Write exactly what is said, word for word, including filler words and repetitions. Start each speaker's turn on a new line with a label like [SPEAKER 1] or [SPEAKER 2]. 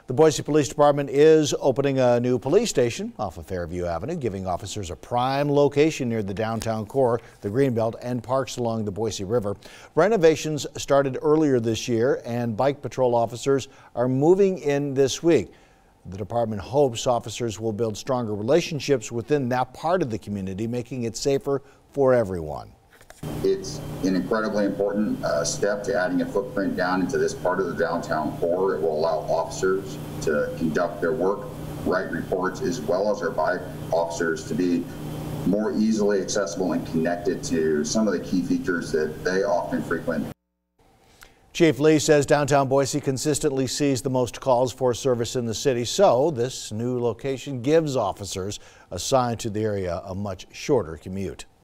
[SPEAKER 1] The Boise Police Department is opening a new police station off of Fairview Avenue, giving officers a prime location near the downtown core, the Greenbelt, and parks along the Boise River. Renovations started earlier this year, and bike patrol officers are moving in this week. The department hopes officers will build stronger relationships within that part of the community, making it safer for everyone.
[SPEAKER 2] It's an incredibly important uh, step to adding a footprint down into this part of the downtown core. It will allow officers to conduct their work, write reports, as well as our bike officers to be more easily accessible and connected to some of the key features that they often frequent.
[SPEAKER 1] Chief Lee says downtown Boise consistently sees the most calls for service in the city, so this new location gives officers assigned to the area a much shorter commute.